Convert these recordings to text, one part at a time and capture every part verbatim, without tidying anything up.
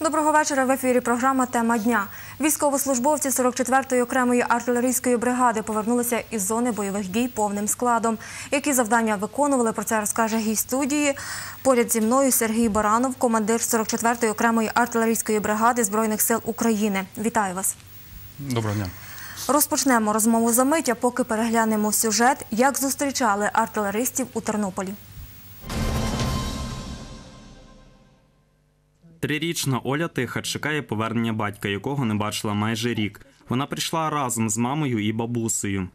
Доброго вечора. В ефірі програма «Тема дня». Військовослужбовці сорок четвертої окремої артилерійської бригади повернулися із зони бойових дій повним складом. Які завдання виконували, про це розкаже гість студії. Поряд зі мною Сергій Баранов, командир сорок четвертої окремої артилерійської бригади Збройних сил України. Вітаю вас. Доброго дня. Розпочнемо розмову за мить, а поки переглянемо сюжет, як зустрічали артилеристів у Тернополі. Трирічна Оля Тиха чекає повернення батька, якого не бачила майже рік. Вона прийшла разом з мамою і бабусею.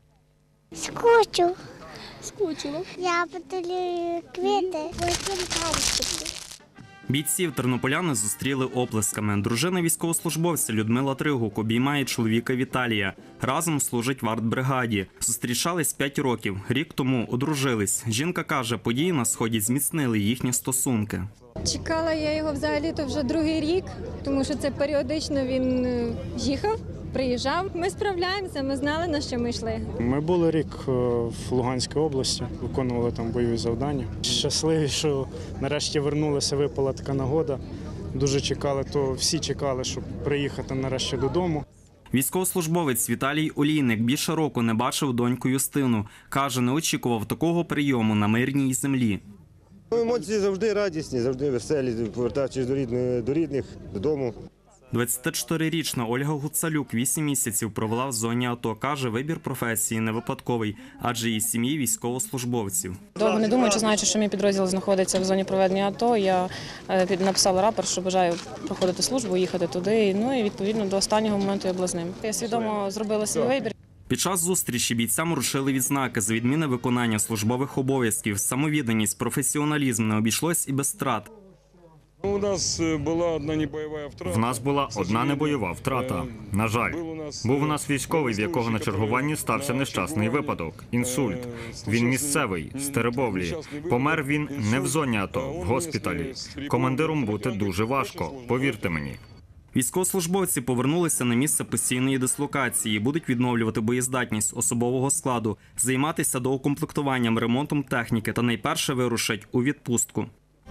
Скучу. Скучила. Я подарую квіти. Потім танчики. Бійців тернополяни зустріли оплесками. Дружина військовослужбовця Людмила Тригук обіймає чоловіка Віталія. Разом служить в артбригаді. Зустрічались п'ять років. Рік тому одружились. Жінка каже, події на Сході зміцнили їхні стосунки. Чекала я його взагалі-то вже другий рік, тому що це періодично він їхав, приїжджав. Ми справляємося, ми знали, на що ми йшли. Ми були рік в Луганській області, виконували там бойові завдання. Щасливі, що нарешті вернулися, випала така нагода. Дуже чекали, то всі чекали, щоб приїхати нарешті додому. Військовослужбовець Віталій Олійник більше року не бачив доньку Юстину. Каже, не очікував такого прийому на мирній землі. Емоції завжди радісні, завжди веселі, повертаючись до рідних, до рідних, додому. двадцятичотирирічна Ольга Гуцалюк вісім місяців провела в зоні АТО. Каже, вибір професії не випадковий, адже її сім'ї військовослужбовців. Довго не думаючи, знаючи, що мій підрозділ знаходиться в зоні проведення АТО, я написала рапорт, що бажаю проходити службу, їхати туди. Ну і відповідно до останнього моменту я була з ним. Я свідомо зробила свій вибір. Під час зустрічі бійцям вручили відзнаки за відмінне виконання службових обов'язків, самовідданість, професіоналізм. Не обійшлось і без втрат. У нас була одна небойова втрата. В нас була одна небойова втрата. На жаль, був у нас військовий, в якого на чергуванні стався нещасний випадок – інсульт. Він місцевий, з Теребовлі. Помер він не в зоні АТО, в госпіталі. Командиром бути дуже важко, повірте мені. Військовослужбовці повернулися на місце постійної дислокації, будуть відновлювати боєздатність особового складу, займатися доукомплектуванням, ремонтом техніки та найперше вирушать у відпустку.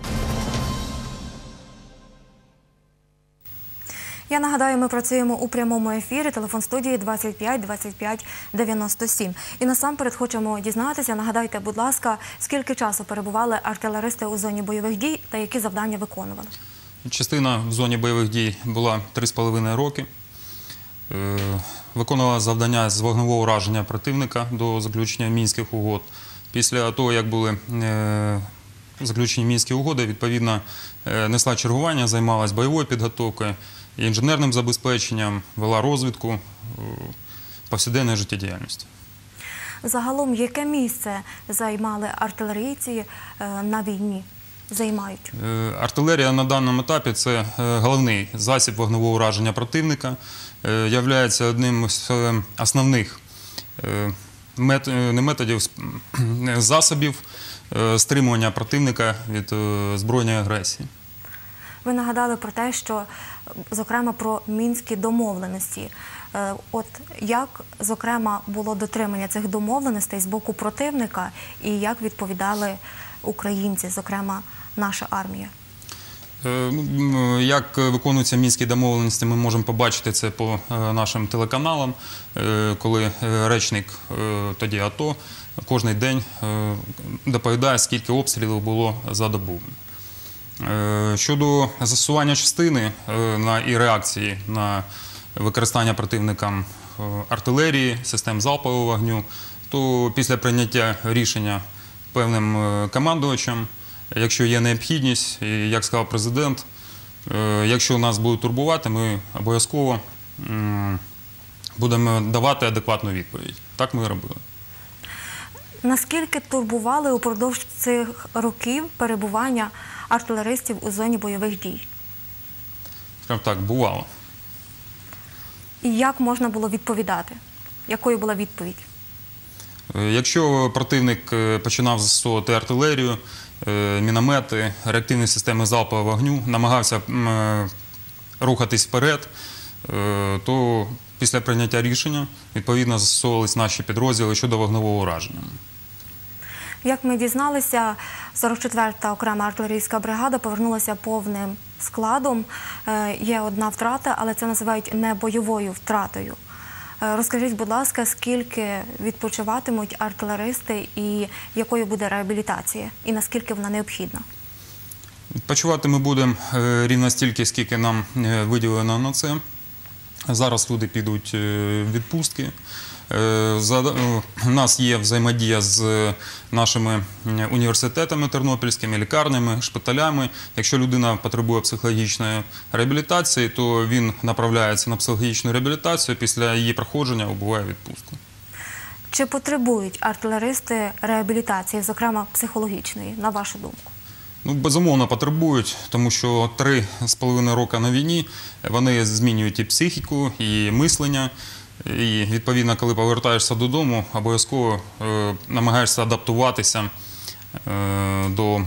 Я нагадаю, ми працюємо у прямому ефірі, телефон студії двадцять п'ять двадцять п'ять дев'яносто сім. І насамперед хочемо дізнатися, нагадайте, будь ласка, скільки часу перебували артилеристи у зоні бойових дій та які завдання виконували? Частина в зоні бойових дій була три з половиною роки. Виконувала завдання з вогневого ураження противника до заключення Мінських угод. Після того, як були заключені Мінські угоди, відповідно, несла чергування, займалась бойовою підготовкою, інженерним забезпеченням, вела розвідку повсякденної життєдіяльності. Загалом, яке місце займали артилерійці на війні? Займають? Артилерія на даному етапі – це головний засіб вогневого ураження противника, є одним з основних не методів, засобів стримування противника від збройної агресії. Ви нагадали про те, що, зокрема, про мінські домовленості. От як, зокрема, було дотримання цих домовленостей з боку противника і як відповідали українці, зокрема, наша армія? Як виконуються мінські домовленості, ми можемо побачити це по нашим телеканалам, коли речник тоді АТО кожен день доповідає, скільки обстрілів було за добу. Щодо застосування частини і реакції на використання противником артилерії, систем залпового вогню, то після прийняття рішення певним командувачем, якщо є необхідність, і, як сказав президент, якщо нас будуть турбувати, ми обов'язково будемо давати адекватну відповідь. Так ми і робили. Наскільки турбували упродовж цих років перебування артилеристів у зоні бойових дій? Скажімо так, бувало. І як можна було відповідати? Якою була відповідь? Якщо противник починав застосовувати артилерію, міномети, реактивні системи залпового вогню, намагався рухатись вперед, то після прийняття рішення відповідно застосовувались наші підрозділи щодо вогневого ураження. Як ми дізналися, сорок четверта окрема артилерійська бригада повернулася повним складом. Е, Є одна втрата, але це називають не бойовою втратою. Е, Розкажіть, будь ласка, скільки відпочиватимуть артилеристи і якою буде реабілітація, і наскільки вона необхідна? Відпочивати ми будемо е, рівно стільки, скільки нам е, виділено на це. Зараз люди підуть е, в відпустки. Е, за- е, У нас є взаємодія з нашими е, університетами тернопільськими, лікарнями, шпиталями. Якщо людина потребує психологічної реабілітації, то він направляється на психологічну реабілітацію, після її проходження убуває відпустку. Чи потребують артилеристи реабілітації, зокрема психологічної, на вашу думку? Ну, безумовно, потребують, тому що три з половиною роки на війні вони змінюють і психіку, і мислення. І, відповідно, коли повертаєшся додому, обов'язково е, намагаєшся адаптуватися е, до,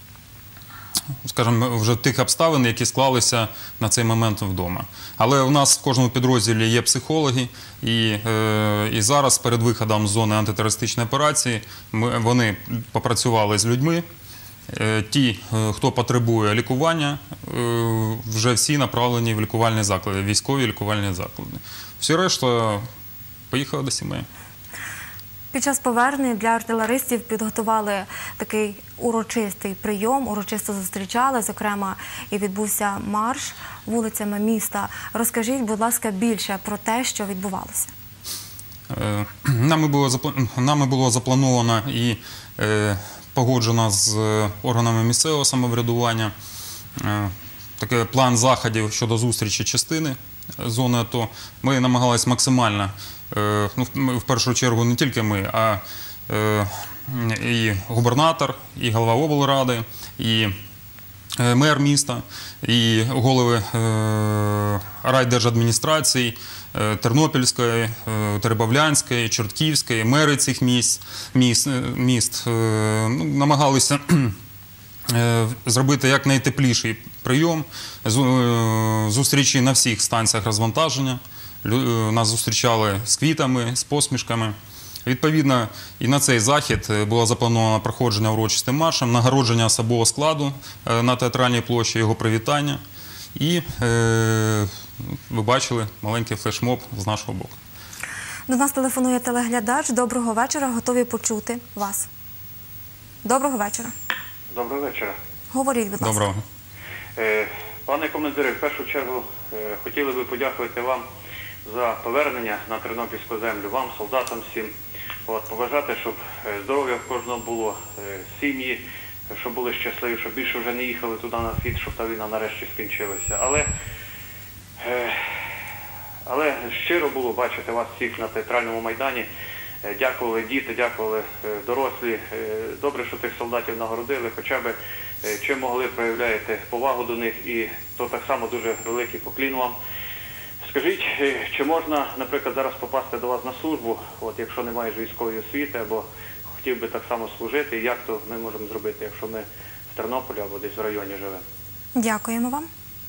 скажімо, вже тих обставин, які склалися на цей момент вдома. Але у нас в кожному підрозділі є психологи, і, е, і зараз перед виходом з зони антитерористичної операції ми, вони попрацювали з людьми. Е, Ті, е, хто потребує лікування, е, вже всі направлені в лікувальні заклади, військові лікувальні заклади. Всі решта поїхали до сімей. Під час повернення для артилеристів підготували такий урочистий прийом, урочисто зустрічали, зокрема, і відбувся марш вулицями міста. Розкажіть, будь ласка, більше про те, що відбувалося. Е, Нами було, запла- нами було заплановано і е, погоджено з органами місцевого самоврядування е, такий план заходів щодо зустрічі частини зони АТО. Ми намагалися максимально, е, ну, в- в першу чергу не тільки ми, а е, і губернатор, і голова облради, і е, мер міста, і голови е, райдержадміністрацій е, Тернопільської, е, Теребовлянської, Чортківської, мери цих міст, міст, міст е, ну, намагалися е, зробити якнайтепліший прийом, зу- е, зустрічі на всіх станціях розвантаження. Лю- е, Нас зустрічали з квітами, з посмішками. Відповідно, і на цей захід е, було заплановано проходження урочистим маршем, нагородження особового складу е, на театральній площі, його привітання. І е, ви бачили маленький флешмоб з нашого боку. До нас телефонує телеглядач. Доброго вечора, готові почути вас. Доброго вечора. Доброго вечора. Говоріть, будь ласка. Доброго. Е, Пане командире, в першу чергу е, хотіли би подякувати вам за повернення на тернопільську землю, вам, солдатам всім. От, побажати, щоб е, здоров'я в кожного було, е, сім'ї, щоб були щасливі, щоб більше вже не їхали туди на схід, щоб та війна нарешті скінчилася. Але, е, але щиро було бачити вас всіх на театральному майдані. Е, Дякували діти, дякували е, дорослі. Е, Добре, що тих солдатів нагородили, хоча б е, чим могли проявляєте повагу до них, і то так само дуже великий поклін вам. Скажіть, е, чи можна, наприклад, зараз попасти до вас на службу, от якщо не маєш військової освіти, або хотів би так само служити, і як то ми можемо зробити, якщо ми в Тернополі або десь в районі живемо? Дякуємо вам.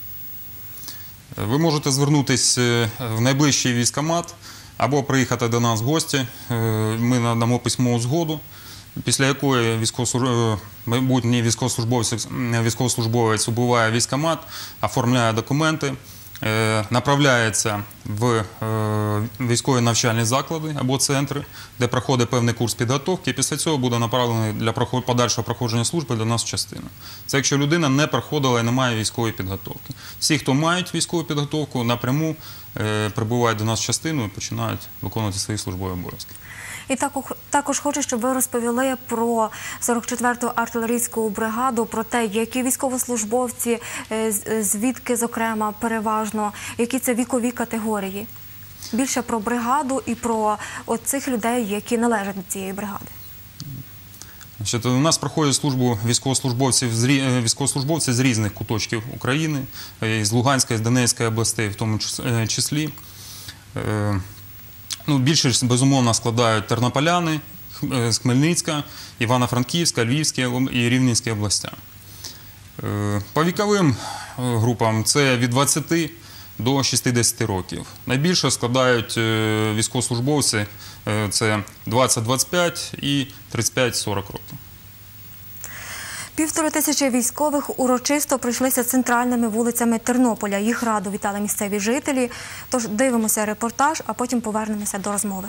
Ви можете звернутися в найближчий військкомат або приїхати до нас в гості. Е, Ми надамо письмову згоду, після якої військовослуж- майбутній військовослужбовець, військовослужбовець убуває військкомат, оформляє документи, е, направляється в е, військові навчальні заклади або центри, де проходить певний курс підготовки, і після цього буде направлений для проход- подальшого проходження служби до нас в частину. Це якщо людина не проходила і не має військової підготовки. Всі, хто мають військову підготовку, напряму е, прибувають до нас в частину і починають виконувати свої службові обов'язки. І також, також хочу, щоб ви розповіли про сорок четверту артилерійську бригаду, про те, які військовослужбовці, е, з- звідки, зокрема, переважно, які це вікові категорії. Більше про бригаду і про от цих людей, які належать до цієї бригади. Значить, у нас проходять службу військовослужбовців з, рі- е, військовослужбовці з різних куточків України, е, з Луганської, з Донецької областей в тому чис- е, числі. Е, Ну, більшість, безумовно, складають тернополяни Х- е, з Хмельницька, Івано-Франківська, Львівська об- і Рівненська областя. Е, По віковим е, групам це від двадцяти до шістдесяти років. Найбільше складають е, військовослужбовці е, – це двадцять - двадцять п'ять і тридцять п'ять - сорок років. Півтори тисячі військових урочисто пройшлися центральними вулицями Тернополя. Їх радо вітали місцеві жителі. Тож дивимося репортаж, а потім повернемося до розмови.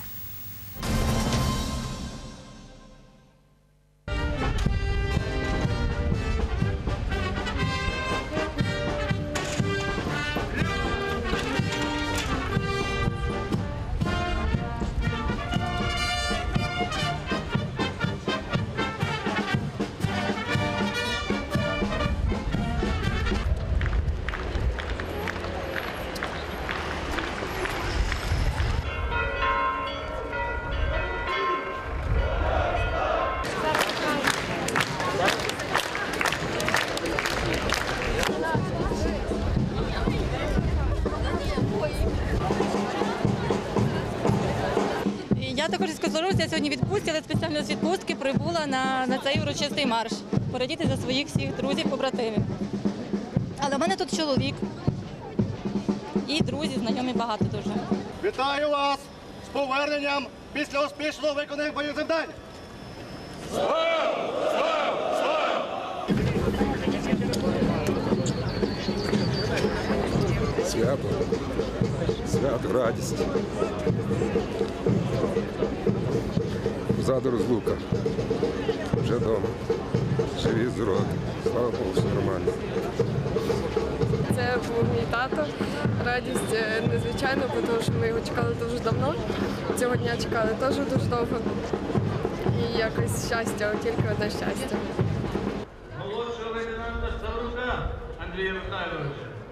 Я також із Козлорозі, я сьогодні відпустці, але спеціально з відпустки прибула на, на цей урочистий марш. Порадіти за своїх всіх друзів, побратимів. Але в мене тут чоловік і друзі, знайомі багато дуже. Вітаю вас з поверненням після успішного виконання бойових завдань! Слава! Слава! Слава! Свято, свято, радість. Позаду розлука. Вже вдома. Живі, здорові. Слава Богу, все нормально. Це був мій тато. Радість незвичайно, тому що ми його чекали дуже давно. Цього дня чекали теж дуже довго. І якось щастя, тільки одне щастя. Молодшого лейтенанта Ставрука Андрія Михайловича.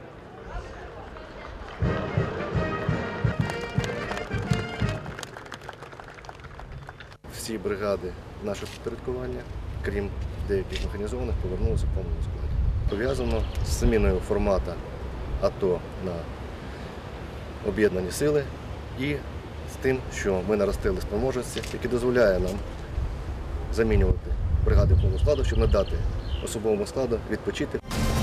Всі бригади нашого підпорядкування, крім деяких механізованих, повернулися в повному складі. Пов'язано з заміною формату АТО на об'єднані сили і з тим, що ми наростили спроможності, які дозволяє нам замінювати бригади повного складу, щоб надати особовому складу відпочити.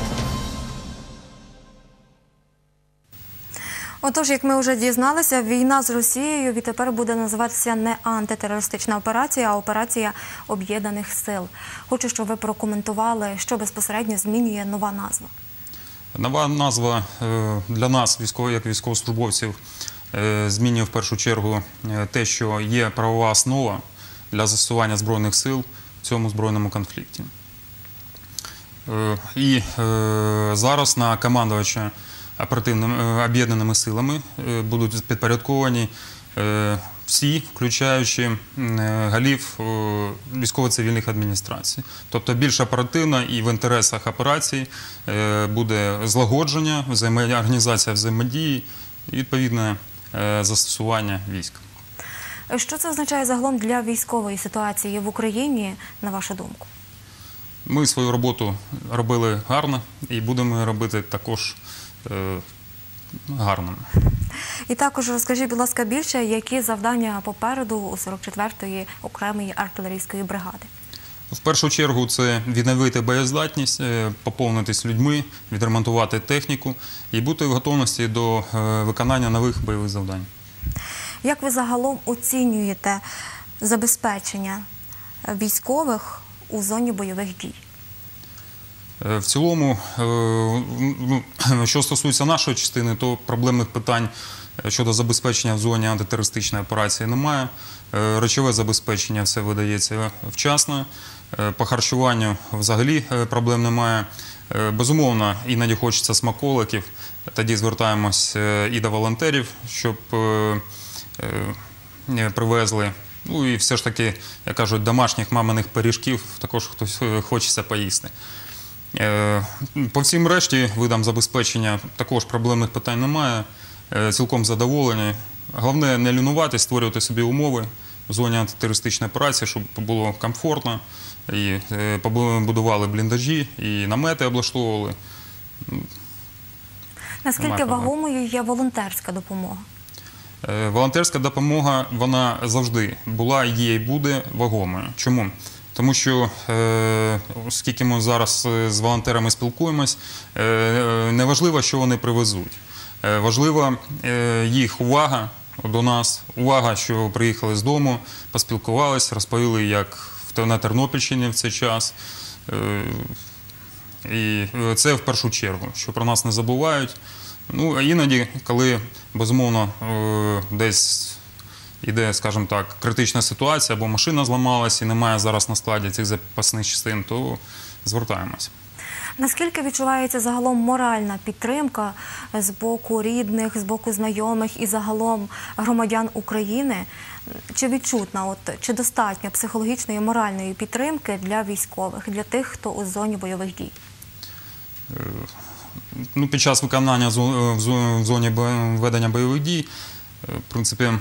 Отож, як ми вже дізналися, війна з Росією відтепер буде називатися не антитерористична операція, а операція об'єднаних сил. Хочу, щоб ви прокоментували, що безпосередньо змінює нова назва. Нова назва для нас, військових, як військовослужбовців, змінює в першу чергу те, що є правова основа для застосування Збройних сил в цьому збройному конфлікті. І зараз на командувача оперативними об'єднаними силами будуть підпорядковані всі, включаючи голів військово-цивільних адміністрацій. Тобто більш оперативно і в інтересах операції буде злагодження, організація взаємодії і відповідне застосування військ. Що це означає загалом для військової ситуації в Україні, на вашу думку? Ми свою роботу робили гарно і будемо робити також гарно. І також розкажіть, будь ласка, більше, які завдання попереду у сорок четвертої окремої артилерійської бригади? В першу чергу це відновити боєздатність, поповнитись людьми, відремонтувати техніку і бути в готовності до виконання нових бойових завдань. Як ви загалом оцінюєте забезпечення військових у зоні бойових дій? В цілому, що стосується нашої частини, то проблемних питань щодо забезпечення в зоні антитерористичної операції немає. Речове забезпечення все видається вчасно. По харчуванню взагалі проблем немає. Безумовно, іноді хочеться смаколиків. Тоді звертаємось і до волонтерів, щоб привезли. Ну і все ж таки, як кажуть, домашніх маминих пиріжків також хтось хочеться поїсти. По всім решті видам забезпечення також проблемних питань немає, цілком задоволені. Головне не лінувати, створювати собі умови в зоні антитерористичної операції, щоб було комфортно, і побудували бліндажі, і намети облаштовували. Наскільки вагомою є волонтерська допомога? Волонтерська допомога, вона завжди була, є і буде вагомою. Чому? Тому що, оскільки ми зараз з волонтерами спілкуємось, неважливо, що вони привезуть. Е, Важлива е, їх увага до нас, увага, що приїхали з дому, поспілкувалися, розповіли, як в- на Тернопільщині в цей час. Е, І це в першу чергу, що про нас не забувають. Ну, а іноді, коли, безумовно, е, десь іде, скажімо так, критична ситуація, або машина зламалась і немає зараз на складі цих запасних частин, то звертаємось. Наскільки відчувається загалом моральна підтримка з боку рідних, з боку знайомих і загалом громадян України? Чи відчутна, от, чи достатньо психологічної і моральної підтримки для військових, для тих, хто у зоні бойових дій? Ну, під час виконання зо- в зо- в зоні бо- ведення бойових дій, е, в принципі,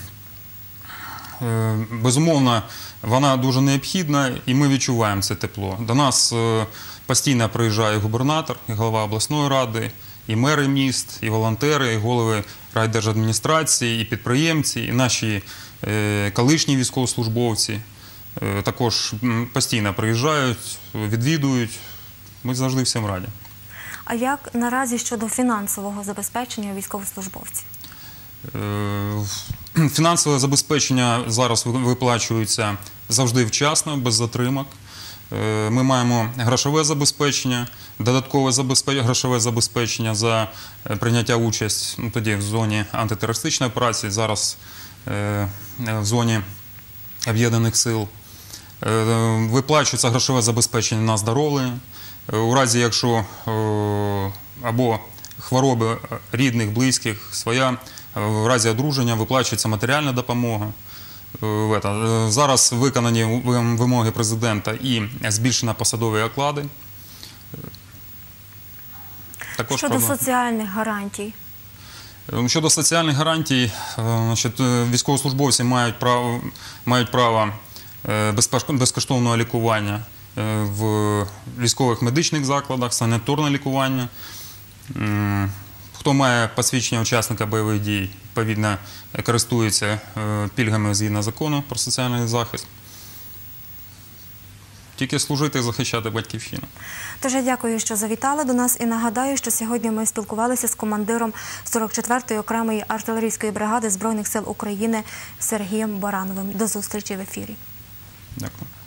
е, безумовно, вона дуже необхідна, і ми відчуваємо це тепло. До нас е, постійно приїжджає губернатор, і голова обласної ради, і мери міст, і волонтери, і голови райдержадміністрації, і підприємці, і наші е, колишні військовослужбовці е, також м, постійно приїжджають, відвідують. Ми завжди всім раді. А як наразі щодо фінансового забезпечення військовослужбовців? Е, Фінансове забезпечення зараз ви- виплачується завжди вчасно, без затримок. Е, Ми маємо грошове забезпечення, додаткове забезпе- грошове забезпечення за е, прийняття участь ну, тоді в зоні антитерористичної операції, зараз е, е, в зоні об'єднаних сил. Е, Виплачується грошове забезпечення на здоров'я. Е, У разі, якщо е, або хвороби рідних, близьких, своя, е, в разі одруження виплачується матеріальна допомога. Е, в это. Е, Зараз виконані ви- вимоги президента і збільшено посадові оклади. Е, Також Щодо проблем- соціальних гарантій? Е, Щодо соціальних гарантій, е, значить, е, військовослужбовці мають право, мають право е, безпеш- безкоштовного лікування е, в військових медичних закладах, санаторне лікування. М, Хто має посвідчення учасника бойових дій, відповідно, користується е, пільгами згідно закону про соціальний захист. Тільки служити і захищати батьківщину. Тож я дякую, що завітали до нас, і нагадаю, що сьогодні ми спілкувалися з командиром сорок четвертої окремої артилерійської бригади Збройних сил України Сергієм Барановим. До зустрічі в ефірі. Дякую.